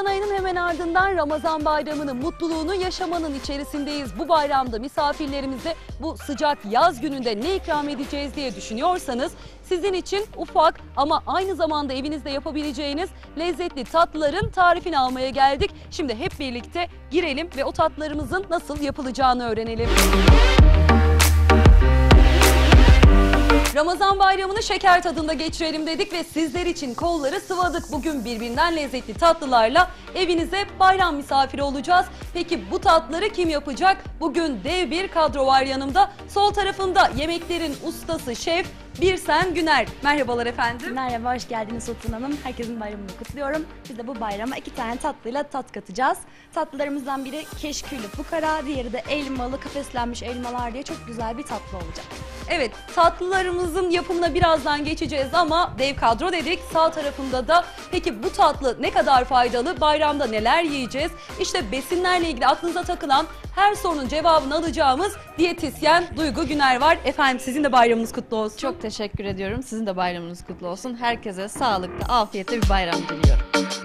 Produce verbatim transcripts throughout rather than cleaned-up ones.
ayının hemen ardından Ramazan bayramının mutluluğunu yaşamanın içerisindeyiz. Bu bayramda misafirlerimize bu sıcak yaz gününde ne ikram edeceğiz diye düşünüyorsanız sizin için ufak ama aynı zamanda evinizde yapabileceğiniz lezzetli tatlıların tarifini almaya geldik. Şimdi hep birlikte girelim ve o tatlılarımızın nasıl yapılacağını öğrenelim. Ramazan bayramını şeker tadında geçirelim dedik ve sizler için kolları sıvadık. Bugün birbirinden lezzetli tatlılarla evinize bayram misafiri olacağız. Peki bu tatlıları kim yapacak? Bugün dev bir kadro var yanımda. Sol tarafında yemeklerin ustası şef Birsen Güner. Merhabalar efendim. Merhaba, hoş geldiniz Sultan Hanım. Herkesin bayramını kutluyorum. Biz de bu bayrama iki tane tatlıyla tat katacağız. Tatlılarımızdan biri keşkülü fukara, diğeri de elmalı, kafeslenmiş elmalar diye çok güzel bir tatlı olacak. Evet, tatlılarımızın yapımına birazdan geçeceğiz ama dev kadro dedik. Sağ tarafında da peki bu tatlı ne kadar faydalı? Bayramda neler yiyeceğiz? İşte besinlerle ilgili aklınıza takılan her sorunun cevabını alacağımız diyetisyen Duygu Güner var. Efendim sizin de bayramınız kutlu olsun. Çok teşekkür ediyorum. Sizin de bayramınız kutlu olsun. Herkese sağlıklı, afiyetli bir bayram diliyorum.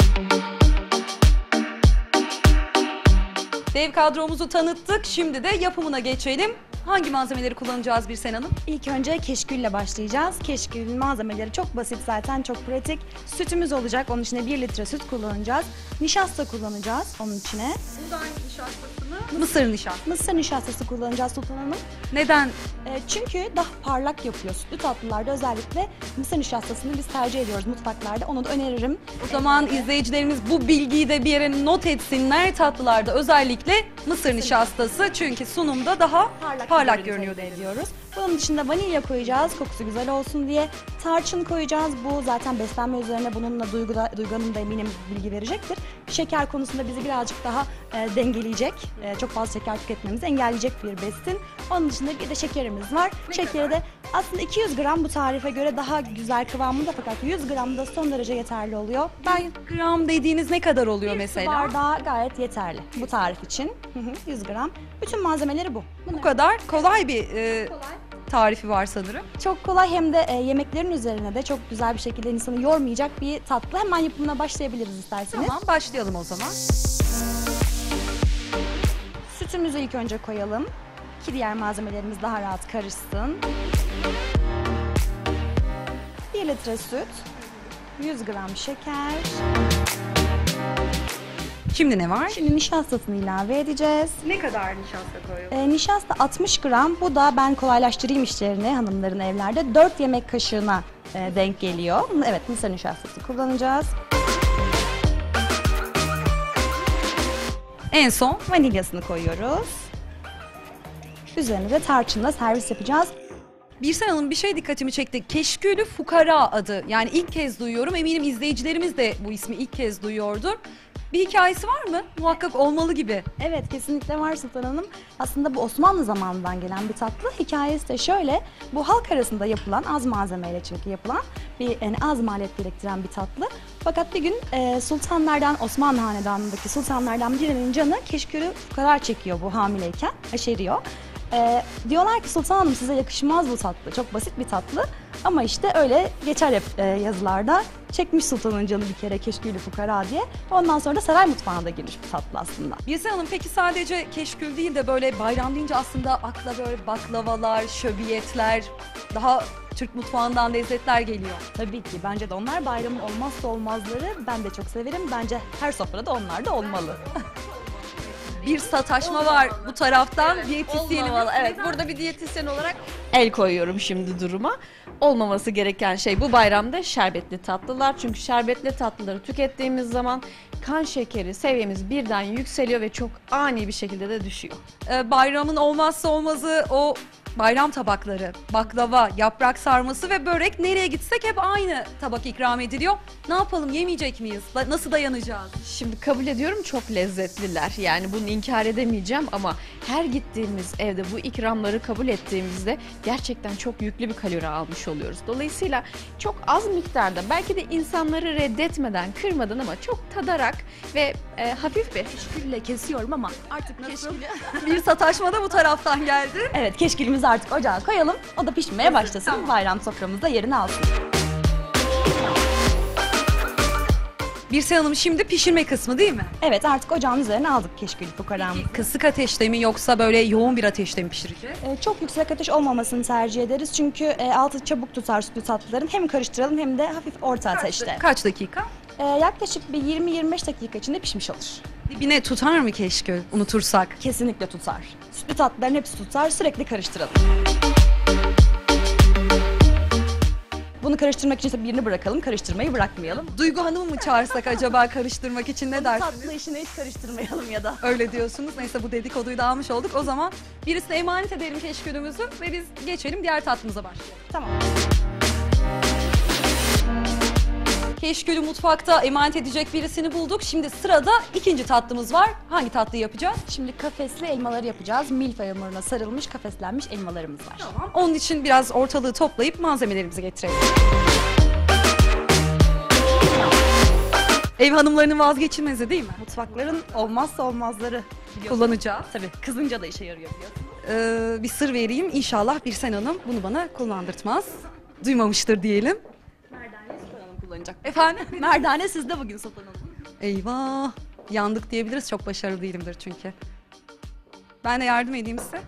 Dev kadromuzu tanıttık. Şimdi de yapımına geçelim. Hangi malzemeleri kullanacağız Birsen Hanım? İlk önce keşkülle başlayacağız. Keşkülün malzemeleri çok basit, zaten çok pratik. Sütümüz olacak. Onun içine bir litre süt kullanacağız. Nişasta kullanacağız onun içine. Buğday nişastasını, mısır nişastası. Mısır nişastası kullanacağız Sultan Hanım. Neden? E, çünkü daha parlak yapıyor. Sütlü tatlılarda özellikle mısır nişastasını biz tercih ediyoruz mutfaklarda. Onu da öneririm. O zaman izleyicilerimiz bu bilgiyi de bir yere not etsinler. Tatlılarda özellikle mısır nişastası, çünkü sunumda daha parlak, parlak görünüyor diyoruz. Bunun dışında vanilya koyacağız kokusu güzel olsun diye. Tarçın koyacağız. Bu zaten beslenme üzerine bununla Duygu, da, Duygu Hanım da eminim bilgi verecektir. Şeker konusunda bizi birazcık daha e, dengeleyecek. E, çok fazla şeker tüketmemizi engelleyecek bir besin. Onun dışında bir de şekerimiz var. Ne Şekeri kadar? de aslında iki yüz gram bu tarife göre daha güzel kıvamında, fakat yüz gram da son derece yeterli oluyor. Ben gram dediğiniz ne kadar oluyor bir mesela? bardağı gayet yeterli bu tarif için. Hı hı, yüz gram. Bütün malzemeleri bu. Bu kadar kolay bir e, tarifi var sanırım. Çok kolay, hem de e, yemeklerin üzerine de çok güzel bir şekilde insanı yormayacak bir tatlı. Hemen yapımına başlayabiliriz isterseniz. Tamam, başlayalım o zaman. Sütümüzü ilk önce koyalım ki diğer malzemelerimiz daha rahat karışsın. bir litre süt, yüz gram şeker. Şimdi ne var? Şimdi nişastasını ilave edeceğiz. Ne kadar nişasta koyuyoruz? E, nişasta altmış gram. Bu da ben kolaylaştırayım işlerini hanımların evlerde. dört yemek kaşığına e, denk geliyor. Evet, mısır nişastası kullanacağız. En son Vanilyasını koyuyoruz. Üzerine de tarçınla servis yapacağız. Birsen Hanım, bir şey dikkatimi çekti. Keşkülü fukara adı. Yani ilk kez duyuyorum. Eminim izleyicilerimiz de bu ismi ilk kez duyuyordur. Bir hikayesi var mı? Muhakkak olmalı gibi. Evet, kesinlikle var Sultan Hanım. Aslında bu Osmanlı zamanından gelen bir tatlı. Hikayesi de şöyle: bu halk arasında yapılan, az malzemeyle çünkü yapılan bir, yani az maliyet gerektiren bir tatlı. Fakat bir gün e, sultanlardan, Osmanlı hanedanındaki sultanlardan birinin canı keşkülü fukara çekiyor bu hamileyken, aşeriyor. E, diyorlar ki Sultan Hanım, size yakışmaz bu tatlı. Çok basit bir tatlı. Ama işte öyle geçer hep e, yazılarda. Çekmiş sultanın canı bir kere keşkülü fukara diye. Ondan sonra da saray mutfağına da girmiş bu tatlı aslında. Birsen Hanım, peki sadece keşkül değil de böyle bayram deyince aslında akla böyle baklavalar, şöbiyetler, daha Türk mutfağından lezzetler geliyor. Tabii ki. Bence de onlar bayramın olmazsa olmazları. Ben de çok severim. Bence her sofrada onlar da olmalı. Bir sataşma var bu taraftan. Diyetisyenimiz. Olmamalı. Evet, burada bir diyetisyen olarak el koyuyorum şimdi duruma. Olmaması gereken şey bu bayramda şerbetli tatlılar. Çünkü şerbetli tatlıları tükettiğimiz zaman kan şekeri seviyemiz birden yükseliyor ve çok ani bir şekilde de düşüyor. Ee, bayramın olmazsa olmazı o bayram tabakları, baklava, yaprak sarması ve börek. Nereye gitsek hep aynı tabak ikram ediliyor. Ne yapalım, yemeyecek miyiz? Da- Nasıl dayanacağız? Şimdi kabul ediyorum, çok lezzetliler. Yani bunu inkar edemeyeceğim ama her gittiğimiz evde bu ikramları kabul ettiğimizde gerçekten çok yüklü bir kalori almış oluyoruz. Dolayısıyla çok az miktarda, belki de insanları reddetmeden, kırmadan ama çok tadarak ve e, hafif bir Keşkülle kesiyorum ama artık keşkülü... Bir sataşma da bu taraftan geldi. Evet, keşkülümüzü artık ocağa koyalım. O da pişmeye başlasın. Tamam. Bayram soframızda yerini alsın. Birsen Hanım şimdi pişirme kısmı değil mi? Evet, artık ocağın üzerine aldık keşkülü fukaramızı. Kısık ateşte mi yoksa böyle yoğun bir ateşte mi pişireceğiz? Ee, çok yüksek ateş olmamasını tercih ederiz çünkü e, altı çabuk tutar sütlü tatlıların. Hem karıştıralım hem de hafif orta ateşte. Kaç dakika? Ee, yaklaşık bir yirmi yirmi beş dakika içinde pişmiş olur. Dibine tutar mı keşkül unutursak? Kesinlikle tutar. Sütlü tatlıların hepsi tutar. Sürekli karıştıralım. Bunu karıştırmak için ise birini bırakalım, karıştırmayı bırakmayalım. Duygu Hanım'ı mı çağırsak acaba karıştırmak için, ne dersiniz? Tatlı işini hiç karıştırmayalım ya da. Öyle diyorsunuz. Neyse, bu dedikoduyu da almış olduk. O zaman birisine emanet edelim keşkülümüzü ve biz geçelim diğer tatlımıza başlayalım. Tamam. Keşkülü mutfakta emanet edecek birisini bulduk. Şimdi sırada ikinci tatlımız var. Hangi tatlıyı yapacağız? Şimdi kafesli elmaları yapacağız. Milföy hamuruna sarılmış, kafeslenmiş elmalarımız var. Tamam. Onun için biraz ortalığı toplayıp malzemelerimizi getirelim. Ev hanımlarının vazgeçilmezi değil mi? Mutfakların olmazsa olmazları. Kullanacağız. Tabii, kızınca da işe yarıyor biliyorsunuz. Ee, bir sır vereyim. İnşallah Birsen Hanım bunu bana kullandırtmaz. Duymamıştır diyelim. Merdane Sultan Hanım kullanacak. Efendim? Merdane sizde bugün Sultan Hanım. Eyvah. Yandık diyebiliriz. Çok başarılı değilimdir çünkü. Ben de yardım edeyim size.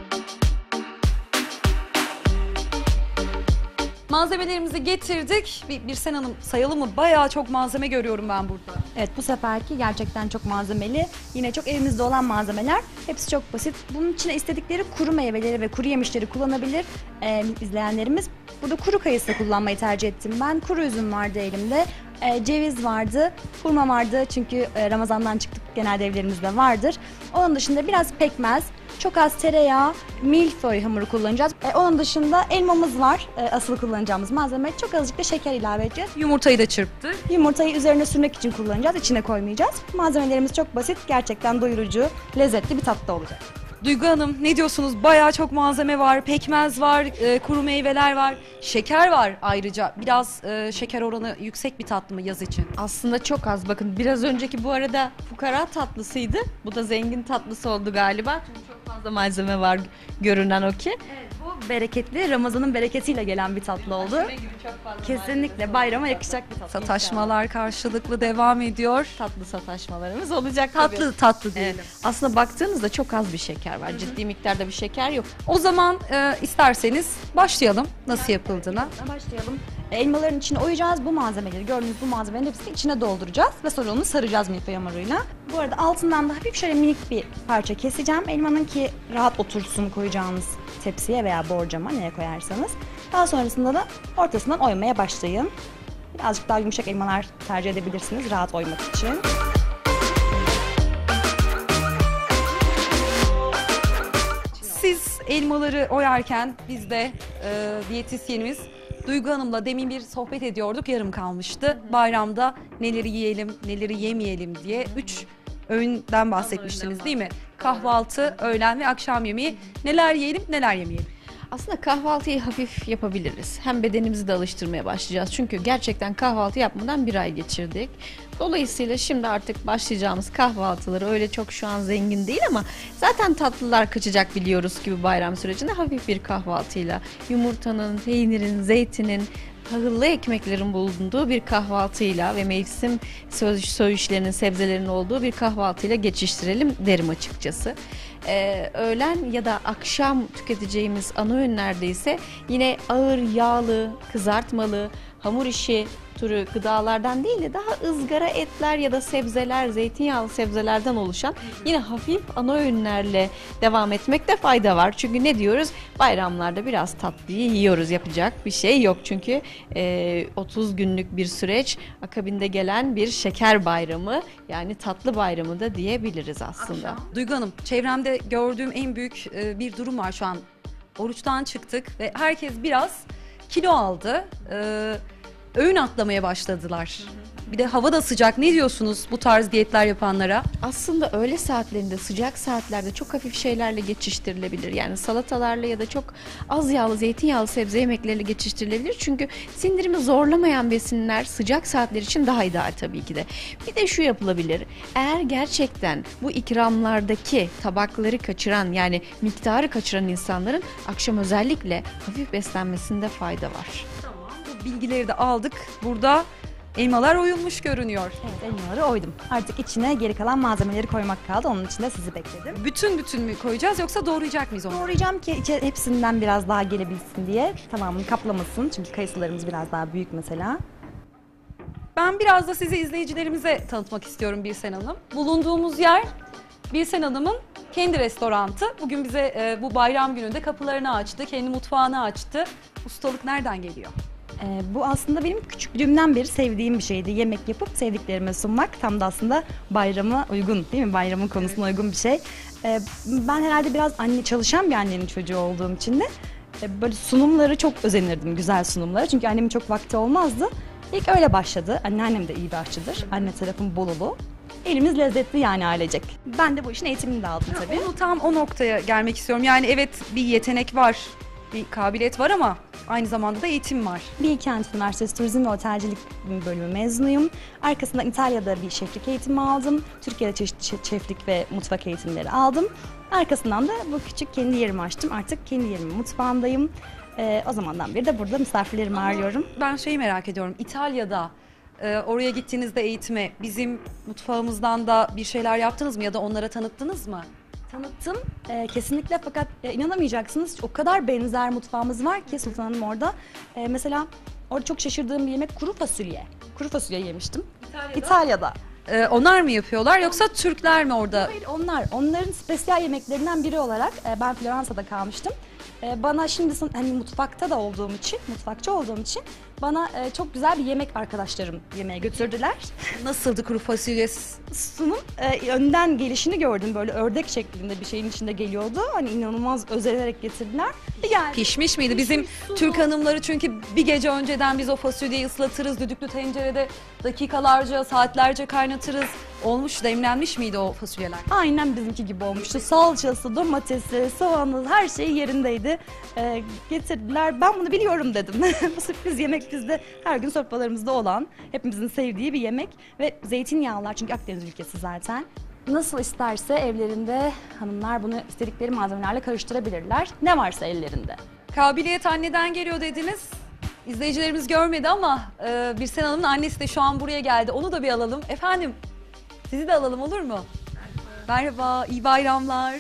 Malzemelerimizi getirdik. Bir, Birsen Hanım sayalım mı? Bayağı çok malzeme görüyorum ben burada. Evet, bu seferki gerçekten çok malzemeli. Yine çok evimizde olan malzemeler. Hepsi çok basit. Bunun içine istedikleri kuru meyveleri ve kuru yemişleri kullanabilir ee, izleyenlerimiz. Burada kuru kayısı kullanmayı tercih ettim ben. Kuru üzüm vardı elimde. Ee, ceviz vardı, hurma vardı çünkü e, Ramazan'dan çıktık, genelde evlerimizde vardır. Onun dışında biraz pekmez, çok az tereyağı, milföy hamuru kullanacağız. Ee, onun dışında elmamız var, e, asıl kullanacağımız malzeme. Çok azıcık da şeker ilave edeceğiz. Yumurtayı da çırptık. Yumurtayı üzerine sürmek için kullanacağız, içine koymayacağız. Malzemelerimiz çok basit, gerçekten doyurucu, lezzetli bir tatlı olacak. Duygu Hanım, ne diyorsunuz? Bayağı çok malzeme var. Pekmez var, e, kuru meyveler var, şeker var ayrıca. Biraz e, şeker oranı yüksek bir tatlı mı yaz için? Aslında çok az. Bakın biraz önceki bu arada fukara tatlısıydı. Bu da zengin tatlısı oldu galiba. Çünkü çok fazla malzeme var görünen o ki. Evet, bu bereketli, Ramazan'ın bereketiyle gelen bir tatlı oldu. Kesinlikle bayrama yakışacak bir tatlı. Sataşmalar karşılıklı devam ediyor. Tatlı sataşmalarımız olacak tabii. Tatlı tatlı diyelim. Evet. Aslında baktığınızda çok az bir şeker var. Ciddi miktarda bir şeker yok. O zaman e, isterseniz başlayalım nasıl yapıldığına. Başlayalım. Elmaların içine oyacağız. Bu malzemeleri, gördüğünüz bu malzemelerin hepsini içine dolduracağız ve sonra onu saracağız milföy hamuruyla. Bu arada altından da hafif şöyle minik bir parça keseceğim. Elmanın ki rahat otursun koyacağınız tepsiye veya borcama, neye koyarsanız. Daha sonrasında da ortasından oymaya başlayın. Birazcık daha yumuşak elmalar tercih edebilirsiniz rahat oymak için. Siz elmaları oyarken biz de e, diyetisyenimiz Duygu Hanım'la demin bir sohbet ediyorduk, yarım kalmıştı. Bayramda neleri yiyelim, neleri yemeyelim diye üç öğünden bahsetmiştiniz değil mi? Kahvaltı, öğlen ve akşam yemeği. Neler yiyelim, neler yemeyelim? Aslında kahvaltıyı hafif yapabiliriz. Hem bedenimizi de alıştırmaya başlayacağız. Çünkü gerçekten kahvaltı yapmadan bir ay geçirdik. Dolayısıyla şimdi artık başlayacağımız kahvaltıları öyle çok şu an zengin değil ama zaten tatlılar kaçacak biliyoruz ki bu bayram sürecinde hafif bir kahvaltıyla yumurtanın, peynirin, zeytinin, tahıllı ekmeklerin bulunduğu bir kahvaltıyla ve mevsim söğüşlerinin, sebzelerin olduğu bir kahvaltıyla geçiştirelim derim açıkçası. Ee, öğlen ya da akşam tüketeceğimiz ana öğünlerde ise yine ağır yağlı, kızartmalı, hamur işi türü gıdalardan değil de daha ızgara etler ya da sebzeler, zeytinyağlı sebzelerden oluşan yine hafif ana öğünlerle devam etmekte fayda var. Çünkü ne diyoruz? Bayramlarda biraz tatlıyı yiyoruz. Yapacak bir şey yok. Çünkü e, otuz günlük bir süreç, akabinde gelen bir şeker bayramı, yani tatlı bayramı da diyebiliriz aslında. Duygu Hanım, çevremde gördüğüm en büyük e, bir durum var şu an. Oruçtan çıktık ve herkes biraz kilo aldı. E, öğün atlamaya başladılar. Bir de hava da sıcak. Ne diyorsunuz bu tarz diyetler yapanlara? Aslında öğle saatlerinde, sıcak saatlerde çok hafif şeylerle geçiştirilebilir. Yani salatalarla ya da çok az yağlı, zeytinyağlı sebze yemekleriyle geçiştirilebilir. Çünkü sindirimi zorlamayan besinler sıcak saatler için daha ideal tabii ki de. Bir de şu yapılabilir. Eğer gerçekten bu ikramlardaki tabakları kaçıran, yani miktarı kaçıran insanların akşam özellikle hafif beslenmesinde fayda var. Bu bilgileri de aldık. Burada Elmalar oyulmuş görünüyor. Evet, elmaları oydum. Artık içine geri kalan malzemeleri koymak kaldı. Onun için de sizi bekledim. Bütün bütün mü koyacağız yoksa doğrayacak mıyız onu? Doğrayacağım ki içe hepsinden biraz daha gelebilsin diye. Tamamını kaplamasın. Çünkü kayısılarımız biraz daha büyük mesela. Ben biraz da sizi izleyicilerimize tanıtmak istiyorum Birsen Hanım. Bulunduğumuz yer Birsen Hanım'ın kendi restorantı. Bugün bize e, bu bayram gününde kapılarını açtı, kendi mutfağını açtı. Ustalık nereden geliyor? Ee, bu aslında benim küçüklüğümden beri sevdiğim bir şeydi. Yemek yapıp sevdiklerime sunmak tam da aslında bayrama uygun, değil mi? Bayramın konusuna uygun bir şey. Ee, ben herhalde biraz anne çalışan bir annenin çocuğu olduğum için de e, böyle sunumları çok özenirdim, güzel sunumları. Çünkü annemin çok vakti olmazdı. İlk öyle başladı. Anneannem de iyi bir aşçıdır. Anne tarafım Bolulu. Elimiz lezzetli yani ailecek. Ben de bu işin eğitimini de aldım tabii. Onu tam o noktaya gelmek istiyorum. Yani evet bir yetenek var, bir kabiliyet var ama aynı zamanda da eğitim var. Bilkent Üniversitesi Turizm ve Otelcilik bölümü mezunuyum. Arkasından İtalya'da bir şeflik eğitimi aldım. Türkiye'de çeşitli şeflik ve mutfak eğitimleri aldım. Arkasından da bu küçük kendi yerimi açtım. Artık kendi yerimin mutfağındayım. Ee, o zamandan beri de burada misafirlerimi ağırlıyorum. Ben şeyi merak ediyorum. İtalya'da e, oraya gittiğinizde eğitime bizim mutfağımızdan da bir şeyler yaptınız mı ya da onlara tanıttınız mı? Tanıttım Ee, kesinlikle fakat e, inanamayacaksınız o kadar benzer mutfağımız var ki Sultan Hanım orada. Ee, mesela orada çok şaşırdığım bir yemek kuru fasulye. Kuru fasulye yemiştim. İtalya'da. İtalya'da. E, onlar mı yapıyorlar yoksa Türkler mi orada? Hayır onlar, onların spesiyel yemeklerinden biri olarak e, ben Floransa'da kalmıştım. E, bana şimdi son- hani mutfakta da olduğum için, mutfakçı olduğum için bana e, çok güzel bir yemek arkadaşlarım yemeğe götürdüler. Nasıldı kuru fasulye? Sunum e, önden gelişini gördüm böyle ördek şeklinde bir şeyin içinde geliyordu. Hani inanılmaz özenerek getirdiler. Bir geldi. Pişmiş miydi? Bizim Türk hanımları çünkü bir gece önceden biz o fasulyeyi ıslatırız. Düdüklü tencerede dakikalarca, saatlerce kaynatırız. Olmuş, demlenmiş miydi o fasulyeler? Aynen bizimki gibi olmuştu. Salçası, domatesi, soğanı her şey yerindeydi. Ee, getirdiler. Ben bunu biliyorum dedim. Bu sürpriz yemek bizde her gün sofralarımızda olan, hepimizin sevdiği bir yemek. Ve zeytinyağlılar çünkü Akdeniz ülkesi zaten. Nasıl isterse evlerinde hanımlar bunu istedikleri malzemelerle karıştırabilirler. Ne varsa ellerinde. Kabiliyet anneden geliyor dediniz. İzleyicilerimiz görmedi ama e, Birsen Hanım'ın annesi de şu an buraya geldi. Onu da bir alalım. Efendim, sizi de alalım olur mu? Merhaba, iyi bayramlar.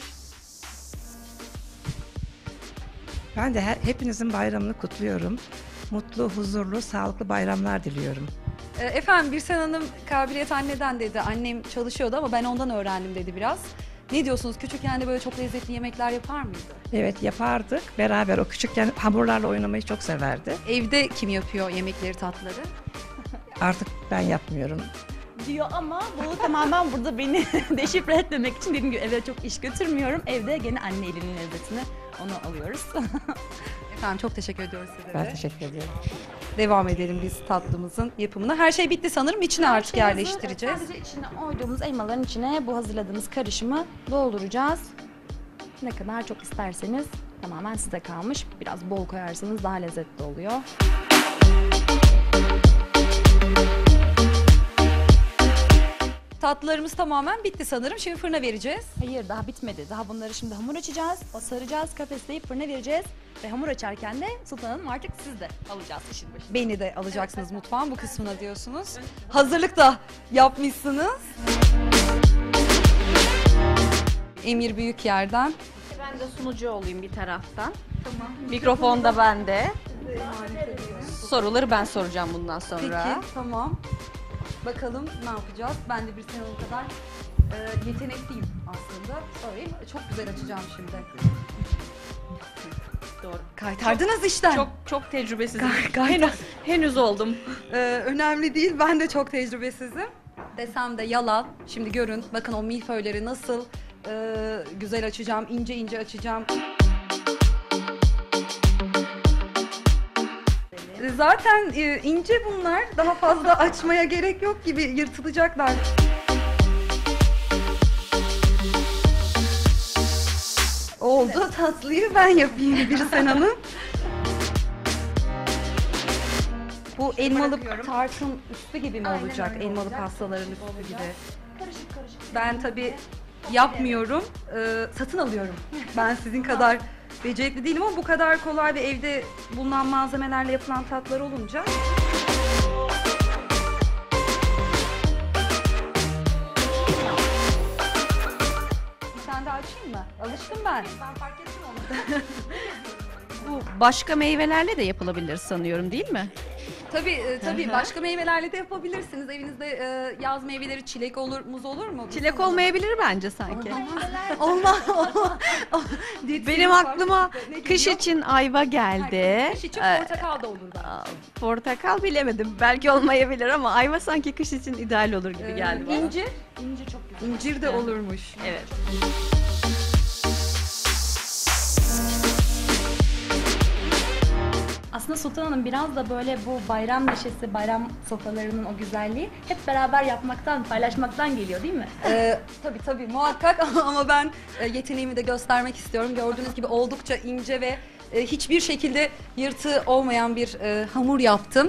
Ben de her, hepinizin bayramını kutluyorum. Mutlu, huzurlu, sağlıklı bayramlar diliyorum. E, efendim, Birsen Hanım kabiliyet anneden dedi. Annem çalışıyordu ama ben ondan öğrendim dedi biraz. Ne diyorsunuz? Küçükken de böyle çok lezzetli yemekler yapar mıydı? Evet yapardık. Beraber o küçükken hamurlarla oynamayı çok severdi. Evde kim yapıyor yemekleri, tatlıları? Artık ben yapmıyorum. Diyor ama bu tamamen burada beni deşifre etmemek için dediğim gibi eve çok iş götürmüyorum. Evde gene anne elinin lezzetini onu alıyoruz. Efendim çok teşekkür ediyoruz size de. Ben teşekkür ediyorum. Devam edelim biz tatlımızın yapımına. Her şey bitti sanırım. İçine artık Her şey hazır. yerleştireceğiz. Sadece içine oyduğumuz elmaların içine bu hazırladığımız karışımı dolduracağız. Ne kadar çok isterseniz tamamen size kalmış. Biraz bol koyarsanız daha lezzetli oluyor. Tatlılarımız tamamen bitti sanırım. Şimdi fırına vereceğiz. Hayır daha bitmedi. Daha bunları şimdi hamur açacağız. O saracağız, kafesleyip fırına vereceğiz. Ve hamur açarken de Sultan Hanım artık siz de alacağız işin başına. Beni de alacaksınız mutfağın bu kısmına diyorsunuz. Hazırlık da yapmışsınız. Emir Büyükyer'den. Ben de sunucu olayım bir taraftan. Tamam. Mikrofon da bende. Soruları ben soracağım bundan sonra. Peki tamam. Bakalım ne yapacağız? Ben de bir sene kadar e, yetenekliyim aslında. Söyleyeyim. Çok güzel açacağım şimdi. Doğru. Kaytardınız işten. Çok çok tecrübesizim. Gay- gayet- henüz, henüz oldum. Ee, önemli değil. Ben de çok tecrübesizim. Desem de yalan. Şimdi görün. Bakın o milföyleri nasıl e, güzel açacağım. İnce ince açacağım. Zaten e, ince bunlar. Daha fazla açmaya gerek yok gibi, yırtılacaklar. Oldu. Tatlıyı ben yapayım Birsen Hanım. Bu elmalı tartın üstü gibi mi Aynen olacak? öyle Elmalı olacak. pastaların üstü Olacak. gibi. Karışık karışık. Ben tabii yapmıyorum, e, satın alıyorum. Ben sizin kadar becerikli değilim ama bu kadar kolay ve evde bulunan malzemelerle yapılan tatlar olunca. Ben de açayım mı? Alıştım ben. Ben fark ettim onu. Bu başka meyvelerle de yapılabilir sanıyorum, değil mi? Tabii e, tabii Hı hı. başka meyvelerle de yapabilirsiniz. Evinizde e, yaz meyveleri çilek olur, muz olur mu? Çilek olmayabilir bence sanki. Olmaz. Benim aklıma kış için ayva geldi. Kış için Ee, portakal da olur da. aa, Portakal bilemedim. Belki olmayabilir ama ayva sanki kış için ideal olur gibi geldi bana. İncir, İnci çok güzel. incir de olurmuş. Evet. Aslında Sultan Hanım biraz da böyle bu bayram neşesi, bayram sofralarının o güzelliği hep beraber yapmaktan, paylaşmaktan geliyor değil mi? Ee, tabii tabii muhakkak ama ben e, yeteneğimi de göstermek istiyorum. Gördüğünüz gibi oldukça ince ve e, hiçbir şekilde yırtığı olmayan bir e, hamur yaptım.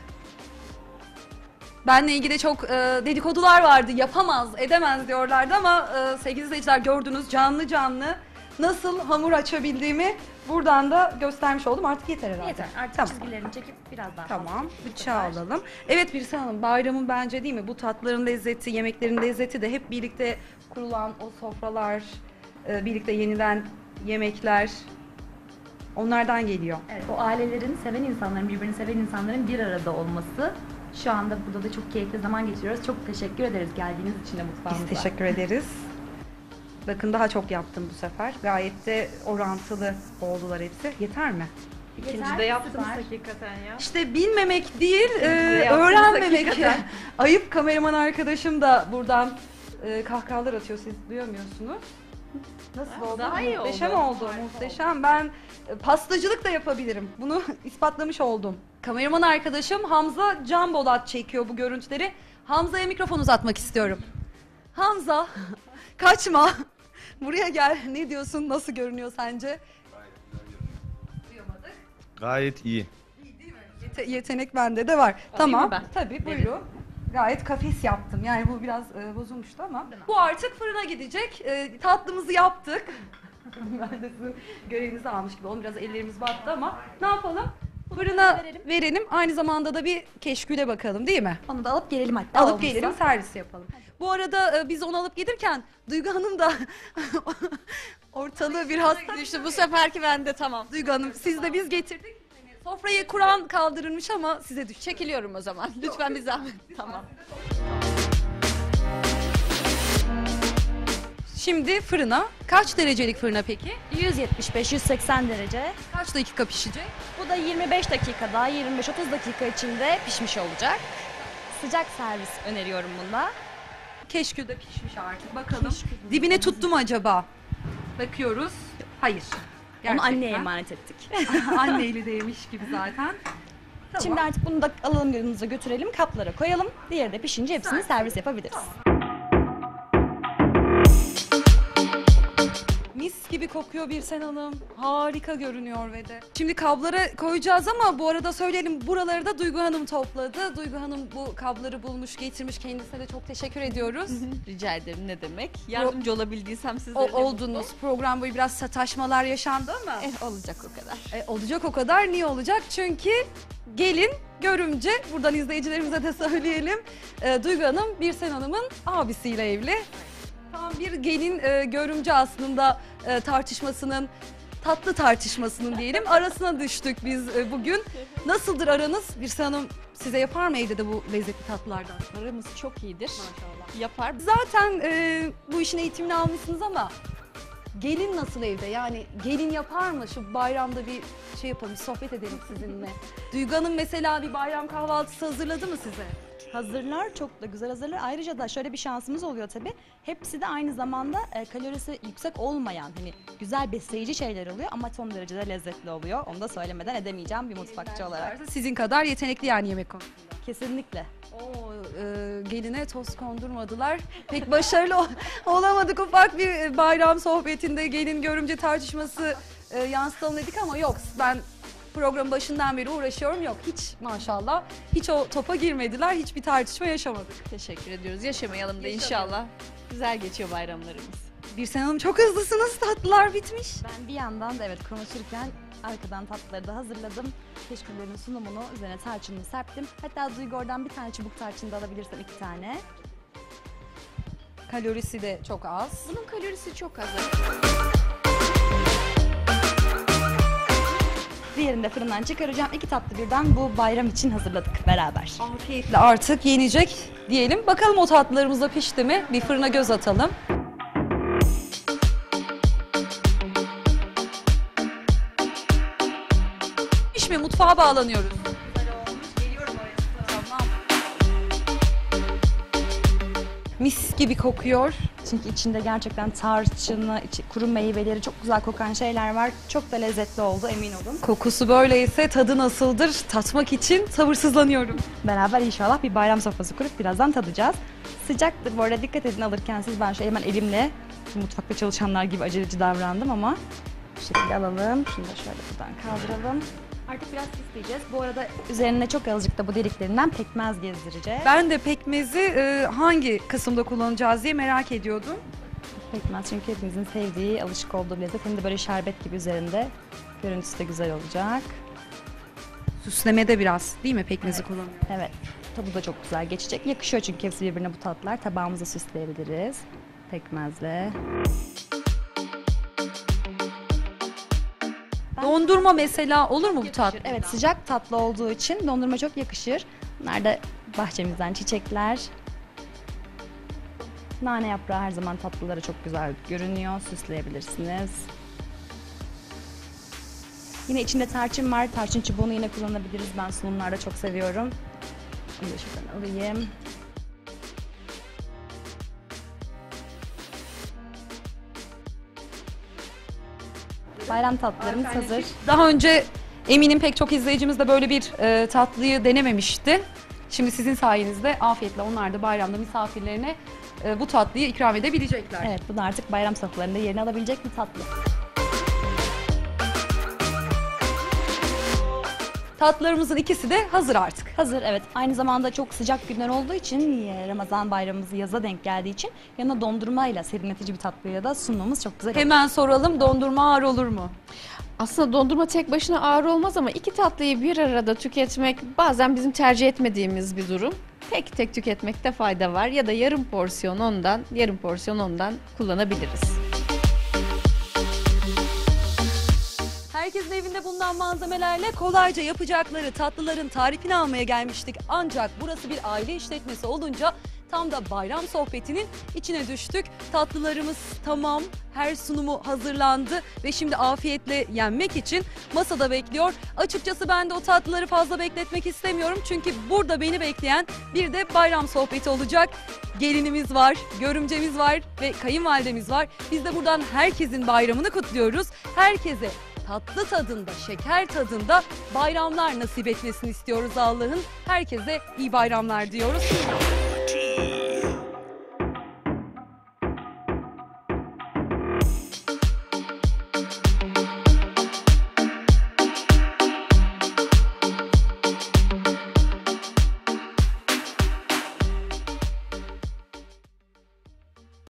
Benle ilgili çok e, dedikodular vardı. Yapamaz, edemez diyorlardı ama e, sevgili izleyiciler gördünüz canlı canlı nasıl hamur açabildiğimi buradan da göstermiş oldum. Artık yeter herhalde. Yeter. Artık Tamam. çizgilerini çekip biraz daha Tamam, fazla. bıçağı alalım. Evet Birsen Hanım, bayramın bence değil mi? Bu tatlıların lezzeti, yemeklerin lezzeti de hep birlikte kurulan o sofralar, e, birlikte yenilen yemekler, onlardan geliyor. Evet, o ailelerin, seven insanların, birbirini seven insanların bir arada olması. Şu anda burada da çok keyifli zaman geçiriyoruz. Çok teşekkür ederiz geldiğiniz için de mutfağımıza. Biz teşekkür ederiz. Bakın daha çok yaptım bu sefer. Gayet de orantılı oldular hepsi. Yeter mi? İkinci de yaptınız süper. hakikaten ya. İşte bilmemek değil, e, yaptınız öğrenmemek. hakikaten. Ayıp, kameraman arkadaşım da buradan e, kahkahalar atıyor. Siz duyamıyorsunuz. Nasıl oldu? Daha iyi Muhteşem oldu. oldu. Muhteşem. Ben e, pastacılık da yapabilirim. Bunu ispatlamış oldum. Kameraman arkadaşım Hamza Can Bolat çekiyor bu görüntüleri. Hamza'ya mikrofon uzatmak istiyorum. Hamza, kaçma. Buraya gel. Ne diyorsun? Nasıl görünüyor sence? Duyamadık. Gayet iyi. Yete- yetenek bende de var. Tamam. mı ben? Tabii buyurun. Gayet kafes yaptım. Yani bu biraz e, bozulmuştu ama. Bu artık fırına gidecek. E, tatlımızı yaptık. Ben de sizin görevinizi almış gibi oldum. Biraz ellerimiz battı ama ne yapalım? Fırına verelim. verelim. Aynı zamanda da bir keşküle bakalım değil mi? Onu da alıp gelelim hatta. Alıp olmazsa. gelelim, servis yapalım. Bu arada e, biz onu alıp gelirken Duygu Hanım da ortalığı bir hasta İşte bu seferki bende tamam. Duygu Hanım, siz de biz getirdik. Sofrayı kuran kaldırılmış ama size düşecek. Çekiliyorum o zaman. Lütfen bir zahmet. Tamam. Şimdi fırına. Kaç derecelik fırına peki? yüz yetmiş beş yüz seksen derece. Kaç dakika pişecek? Bu da yirmi beş dakikada, yirmi beş otuz dakika içinde pişmiş olacak. Sıcak servis öneriyorum bunda. Keşkül de pişmiş artık. Bakalım. Dibine tuttu mu acaba? Bakıyoruz. Hayır. Onu Gerçekten. anneye emanet ettik. Anne eli değmiş gibi zaten. Tamam. Şimdi artık bunu da alalım yanımıza götürelim, kaplara koyalım. Diğeri de pişince hepsini servis yapabiliriz. Mis gibi kokuyor Birsen Hanım. Harika görünüyor ve de. Şimdi kablara koyacağız ama bu arada söyleyelim, buraları da Duygu Hanım topladı. Duygu Hanım bu kabları bulmuş, getirmiş. Kendisine de çok teşekkür ediyoruz. Rica ederim, ne demek. Yardımcı olabildiysem O, sizlerle oldunuz. Program boyu biraz sataşmalar yaşandı ama. Eh, olacak o kadar. E, olacak o kadar. Niye olacak? Çünkü gelin görümce, buradan izleyicilerimize de söyleyelim. E, Duygu Hanım Birsen Hanım'ın abisiyle evli. Tam bir gelin e, görümce aslında e, tartışmasının, tatlı tartışmasının diyelim arasına düştük biz e, bugün. Nasıldır aranız? Birsen Hanım size yapar mı evde de bu lezzetli tatlılardan? Aramız çok iyidir. Maşallah. Yapar. Zaten e, bu işin eğitimini almışsınız ama gelin nasıl evde? Yani gelin yapar mı? Şu bayramda bir şey yapalım, bir sohbet edelim sizinle. Duygu Hanım mesela bir bayram kahvaltısı hazırladı mı size? Hazırlar, çok da güzel hazırlar. Ayrıca da şöyle bir şansımız oluyor tabii. Hepsi de aynı zamanda e, kalorisi yüksek olmayan, hani güzel besleyici şeyler oluyor ama son derece de lezzetli oluyor. Onu da söylemeden edemeyeceğim bir mutfakçı olarak. Sizin kadar yetenekli yani yemek konusunda. Kesinlikle. Oo, e, geline toz kondurmadılar. Pek başarılı ol- olamadık. Ufak bir e, bayram sohbetinde gelin görümce tartışması e, yansıtalım dedik ama yok. Ben programın başından beri uğraşıyorum. Yok hiç maşallah. Hiç o topa girmediler. Hiçbir tartışma yaşamadık. Teşekkür ediyoruz. Yaşamayalım da inşallah. Güzel geçiyor bayramlarımız. Birsen Hanım çok hızlısınız. Tatlılar bitmiş. Ben bir yandan da evet konuşurken arkadan tatlıları da hazırladım. Keşküllerin sunumunu üzerine tarçınını serptim. Hatta Duygu oradan bir tane çubuk tarçın da alabilirsem iki tane. Kalorisi de çok az. Bunun kalorisi çok az. Diğerini de fırından çıkaracağım. İki tatlı birden bu bayram için hazırladık beraber. Afiyetle artık yenecek diyelim. Bakalım o tatlılarımız da pişti mi? Bir fırına göz atalım. Piş mi? Mutfağa bağlanıyoruz. Mis gibi kokuyor. Çünkü içinde gerçekten tarçını, içi, kuru meyveleri, çok güzel kokan şeyler var. Çok da lezzetli oldu, emin olun. Kokusu böyleyse tadı nasıldır? Tatmak için sabırsızlanıyorum. Beraber inşallah bir bayram sofrası kurup birazdan tadacağız. Sıcaktır bu arada, dikkat edin alırken siz. Ben şöyle hemen elimle mutfakta çalışanlar gibi aceleci davrandım ama bu şekilde alalım. Şunu da şöyle buradan kaldıralım. Artık biraz süsleyeceğiz. Bu arada üzerine çok azıcık da bu deliklerinden pekmez gezdireceğiz. Ben de pekmezi e, hangi kısımda kullanacağız diye merak ediyordum. Pekmez çünkü hepimizin sevdiği, alışık olduğu bir lezzet. Hem de böyle şerbet gibi üzerinde. Görüntüsü de güzel olacak. Süslemede biraz değil mi pekmezi kullanıyoruz? Evet, tadı da çok güzel geçecek. Yakışıyor çünkü hepsi birbirine bu tatlar. Tabağımızı süsleyebiliriz pekmezle. Dondurma mesela olur mu bu tatlı? Evet, sıcak tatlı olduğu için dondurma çok yakışır. Bunlar da bahçemizden çiçekler. Nane yaprağı her zaman tatlılara çok güzel görünüyor. Süsleyebilirsiniz. Yine içinde tarçın var. Tarçın çubuğunu yine kullanabiliriz. Ben sunumlarda çok seviyorum. Bunu da şuradan alayım. Bayram tatlılarımız hazır. Daha önce eminim pek çok izleyicimiz de böyle bir e, tatlıyı denememişti. Şimdi sizin sayenizde afiyetle onlar da bayramda misafirlerine e, bu tatlıyı ikram edebilecekler. Evet, bu da artık bayram sofralarında yerini alabilecek bir tatlı. Tatlılarımızın ikisi de hazır artık. Hazır, evet. Aynı zamanda çok sıcak günler olduğu için, e, Ramazan bayramımız yaza denk geldiği için yanına dondurmayla, serinletici bir tatlıyla da sunmamız çok güzel. Hemen soralım, dondurma ağır olur mu? Aslında dondurma tek başına ağır olmaz ama iki tatlıyı bir arada tüketmek bazen bizim tercih etmediğimiz bir durum. Tek tek tüketmekte fayda var ya da yarım porsiyon ondan, yarım porsiyon ondan kullanabiliriz. Herkesin evinde bulunan malzemelerle kolayca yapacakları tatlıların tarifini almaya gelmiştik. Ancak burası bir aile işletmesi olunca tam da bayram sohbetinin içine düştük. Tatlılarımız tamam, her sunumu hazırlandı ve şimdi afiyetle yenmek için masada bekliyor. Açıkçası ben de o tatlıları fazla bekletmek istemiyorum. Çünkü burada beni bekleyen bir de bayram sohbeti olacak. Gelinimiz var, görümcemiz var ve kayınvalidemiz var. Biz de buradan herkesin bayramını kutluyoruz. Herkese tatlı tadında, şeker tadında bayramlar nasip etmesini istiyoruz Allah'ın. Herkese iyi bayramlar diyoruz.